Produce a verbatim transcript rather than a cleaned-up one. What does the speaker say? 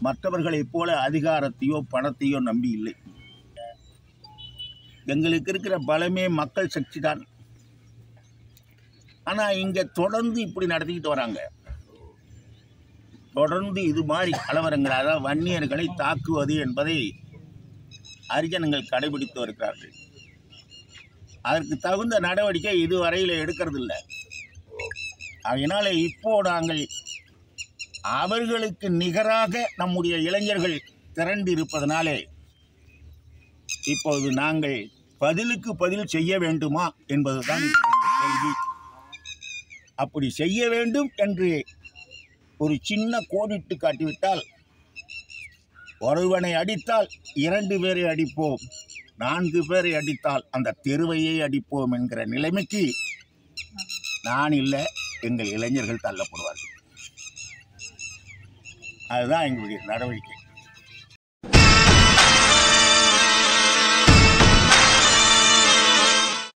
மற்றவர்களைப் போல அதிகாரத்தையோ பணத்தையோ நம்பி இல்லை. எங்களுக்கு இருக்கிற பலமே மக்கள் சக்தி தான். ஆனால் இங்கே தொடர்ந்து இப்படி நடத்திக்கிட்டு வராங்க. தொடர்ந்து இது மாதிரி கலவரங்கள், அதாவது வன்னியர்களை தாக்குவது என்பதை ஹரிஜனங்கள் கடைபிடித்து வருகிறார்கள். அதற்கு தகுந்த நடவடிக்கை இதுவரையில் எடுக்கிறதில்லை. அதனால் இப்போ நாங்கள் அவர்களுக்கு நிகராக நம்முடைய இளைஞர்கள் திரண்டு இருப்பதனாலே இப்போது நாங்கள் பதிலுக்கு பதில் செய்ய வேண்டுமா என்பதுதான் கேள்வி. அப்படி செய்ய வேண்டும் என்று ஒரு சின்ன கோடிட்டு காட்டிவிட்டால், ஒருவனை அடித்தால் இரண்டு பேரை அடிப்போம், நான்கு பேரை அடித்தால் அந்த தெருவையே அடிப்போம் என்கிற நிலைமைக்கு நான் இல்லை, எங்கள் இளைஞர்கள் தள்ளப்படுவார்கள். அதுதான் எங்களுடைய நடவடிக்கை.